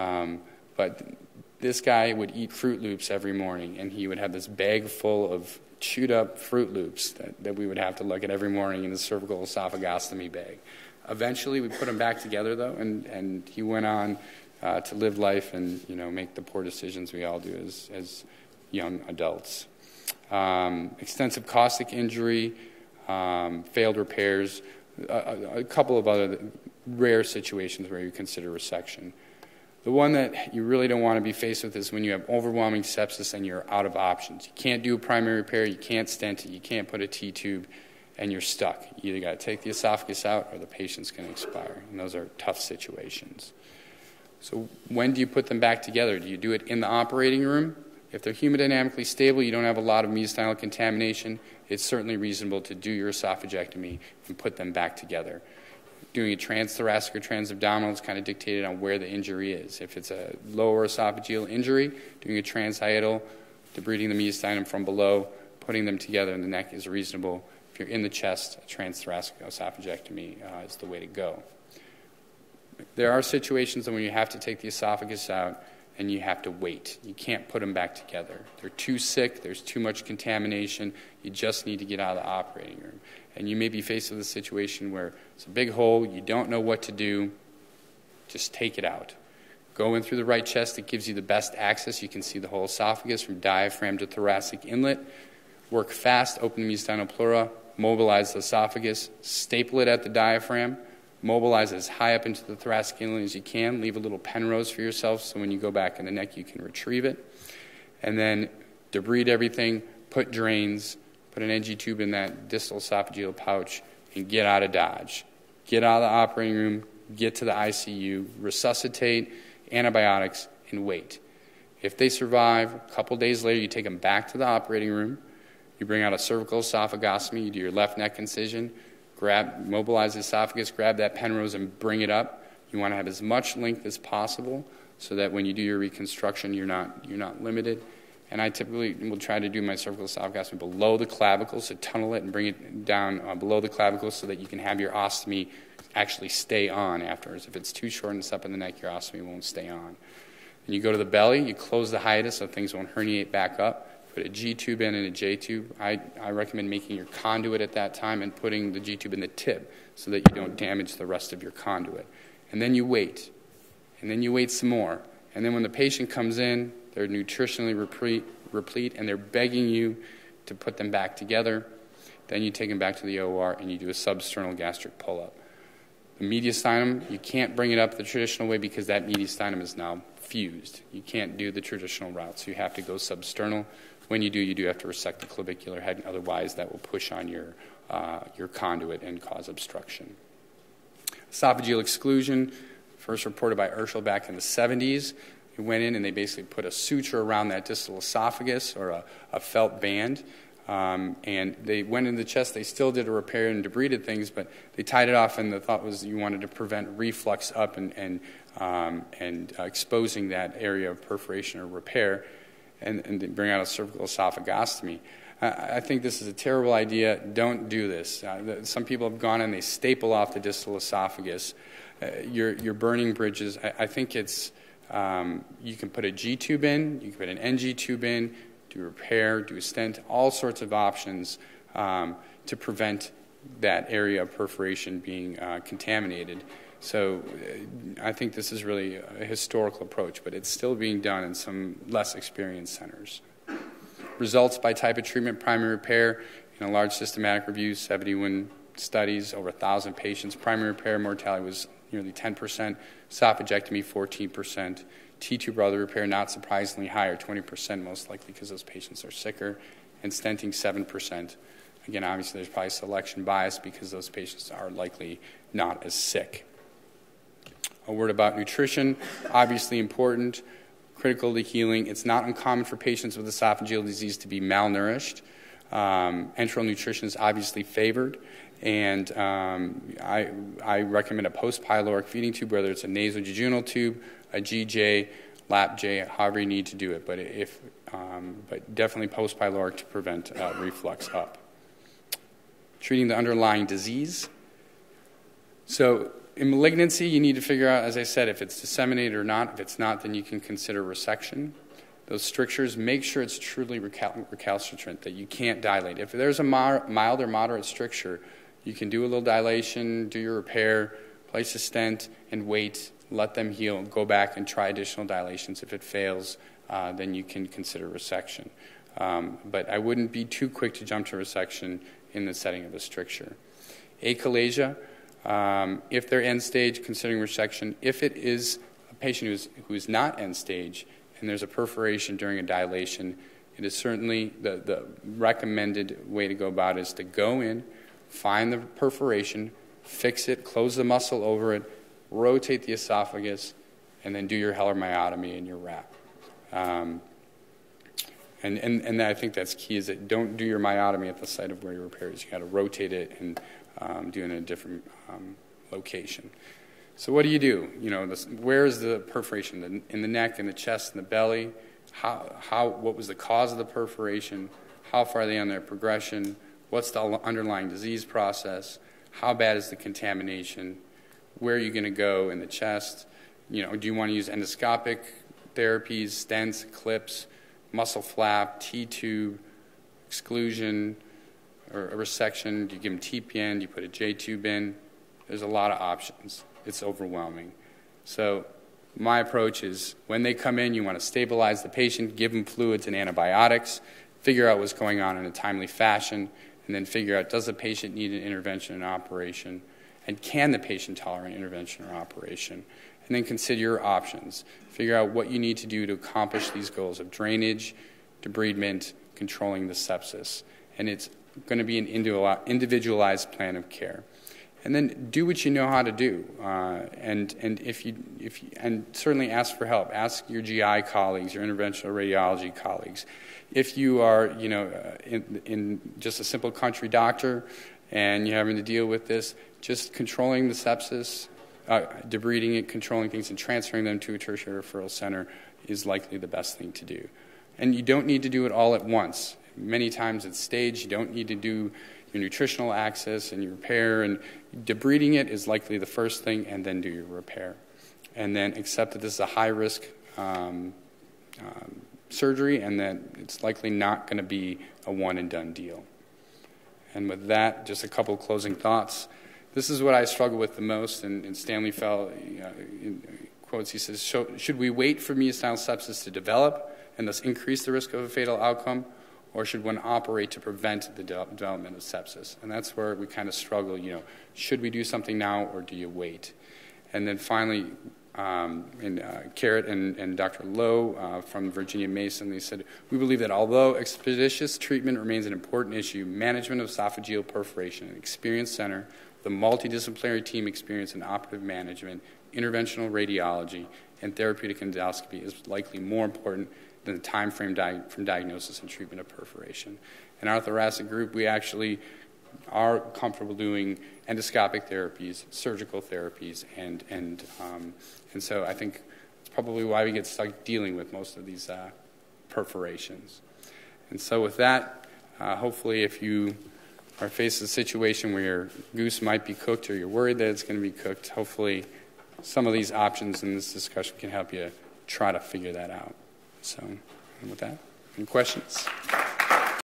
But this guy would eat Fruit Loops every morning, and he would have this bag full of chewed up Fruit Loops that we would have to look at every morning in the cervical esophagostomy bag. Eventually, we put him back together, though, and he went on to live life and make the poor decisions we all do as young adults. Extensive caustic injury, failed repairs, a couple of other rare situations where you consider resection. The one that you really don't want to be faced with is when you have overwhelming sepsis and you're out of options. You can't do a primary repair, you can't stent it, you can't put a T-tube, and you're stuck. You either got to take the esophagus out or the patient's going to expire, and those are tough situations. So when do you put them back together? Do you do it in the operating room? If they're hemodynamically stable, you don't have a lot of mediastinal contamination, it's certainly reasonable to do your esophagectomy and put them back together. Doing a transthoracic or transabdominal is kind of dictated on where the injury is. If it's a lower esophageal injury, doing a transhiatal, debriding the mediastinum from below, putting them together in the neck is reasonable. If you're in the chest, a transthoracic esophagectomy is the way to go. There are situations when you have to take the esophagus out and you have to wait. You can't put them back together. They're too sick, there's too much contamination, you just need to get out of the operating room. And you may be faced with a situation where it's a big hole, you don't know what to do, just take it out. Go in through the right chest, it gives you the best access. You can see the whole esophagus from diaphragm to thoracic inlet. Work fast, open the mediastinal pleura, mobilize the esophagus, staple it at the diaphragm, mobilize as high up into the thoracic inlet as you can, leave a little Penrose for yourself so when you go back in the neck you can retrieve it. And then debride everything, put drains, put an NG tube in that distal esophageal pouch, and get out of Dodge. Get out of the operating room, get to the ICU, resuscitate, antibiotics, and wait. If they survive, a couple days later you take them back to the operating room, you bring out a cervical esophagostomy, you do your left neck incision, mobilize the esophagus, grab that Penrose and bring it up. You want to have as much length as possible so that when you do your reconstruction you're not limited. And I typically will try to do my cervical esophagostomy below the clavicle, so tunnel it and bring it down below the clavicle so that you can have your ostomy actually stay on afterwards. If it's too short and it's up in the neck, your ostomy won't stay on. And you go to the belly, you close the hiatus so things won't herniate back up. Put a G-tube in and a J-tube. I recommend making your conduit at that time and putting the G-tube in the tip so that you don't damage the rest of your conduit. And then you wait. And then you wait some more. And then when the patient comes in, they're nutritionally replete, and they're begging you to put them back together. Then you take them back to the OR and you do a substernal gastric pull-up. The mediastinum, you can't bring it up the traditional way because that mediastinum is now fused. You can't do the traditional route, so you have to go substernal. When you do have to resect the clavicular head, otherwise that will push on your conduit and cause obstruction. Esophageal exclusion, first reported by Urschel back in the 70s. They went in and they basically put a suture around that distal esophagus or a felt band. And they went in the chest. They still did a repair and debrided things, but they tied it off, and the thought was you wanted to prevent reflux up and exposing that area of perforation or repair, and bring out a cervical esophagostomy. I think this is a terrible idea. Don't do this. Some people have gone and they staple off the distal esophagus. You're burning bridges. I think it's you can put a G tube in, you can put an NG tube in, do repair, do a stent, all sorts of options to prevent that area of perforation being contaminated. So I think this is really a historical approach, but it's still being done in some less experienced centers. Results by type of treatment: primary repair, in a large systematic review, 71 studies, over 1,000 patients. Primary repair mortality was nearly 10%, esophagectomy 14%, T-tube or other repair not surprisingly higher, 20%, most likely because those patients are sicker, and stenting 7%. Again, obviously there's probably selection bias because those patients are likely not as sick. A word about nutrition, obviously important, critical to healing. It's not uncommon for patients with esophageal disease to be malnourished. Enteral nutrition is obviously favored, and I recommend a post-pyloric feeding tube, whether it's a nasojejunal tube, a GJ, lap J, however you need to do it, but definitely post-pyloric to prevent reflux up. Treating the underlying disease. So in malignancy, you need to figure out, as I said, if it's disseminated or not. If it's not, then you can consider resection. Those strictures, make sure it's truly recalcitrant, that you can't dilate. If there's a mild or moderate stricture, you can do a little dilation, do your repair, place a stent, and wait, let them heal, go back and try additional dilations. If it fails, then you can consider resection. But I wouldn't be too quick to jump to resection in the setting of a stricture. Achalasia. If they're end stage, considering resection. If it is a patient who is not end stage and there's a perforation during a dilation, it is certainly the recommended way to go about it is to go in, find the perforation, fix it, close the muscle over it, rotate the esophagus, and then do your Heller myotomy and your wrap. And I think that's key, is that don't do your myotomy at the site of where your repair is. You've got to rotate it and do it in a different location. So what do? You know, where is the perforation? In the neck, in the chest, in the belly? What was the cause of the perforation? How far are they on their progression? What's the underlying disease process? How bad is the contamination? Where are you going to go in the chest? You know, do you want to use endoscopic therapies, stents, clips, muscle flap, T-tube, exclusion, or a resection? Do you give them TPN? Do you put a J-tube in? There's a lot of options. It's overwhelming. So my approach is when they come in, you want to stabilize the patient, give them fluids and antibiotics, figure out what's going on in a timely fashion, and then figure out, does the patient need an intervention and operation, and can the patient tolerate intervention or operation? And then consider your options. Figure out what you need to do to accomplish these goals of drainage, debridement, controlling the sepsis. And it's going to be an individualized plan of care. And then do what you know how to do, and certainly ask for help. Ask your GI colleagues, your interventional radiology colleagues. If you are, in just a simple country doctor, and you're having to deal with this, just controlling the sepsis, debriding it, controlling things, and transferring them to a tertiary referral center is likely the best thing to do. And you don't need to do it all at once. Many times it's staged. You don't need to do your nutritional access and your repair, and debriding it is likely the first thing, and then do your repair. And then accept that this is a high-risk surgery, and that it's likely not going to be a one-and-done deal. And with that, just a couple closing thoughts. This is what I struggle with the most, and Stanley Fell, in quotes, he says, should we wait for mediastinal sepsis to develop and thus increase the risk of a fatal outcome, or should one operate to prevent the development of sepsis? And that's where we kind of struggle, should we do something now or do you wait? And then finally, Carrot and Dr. Lowe from Virginia Mason, they said, we believe that although expeditious treatment remains an important issue, management of esophageal perforation, an experienced center with a multidisciplinary team experience in operative management, interventional radiology, and therapeutic endoscopy is likely more important than the time frame from diagnosis and treatment of perforation. In our thoracic group, we actually are comfortable doing endoscopic therapies, surgical therapies, and so I think it's probably why we get stuck dealing with most of these perforations. And so with that, hopefully if you are faced with a situation where your goose might be cooked or you're worried that it's going to be cooked, hopefully some of these options in this discussion can help you try to figure that out. So, and with that, any questions?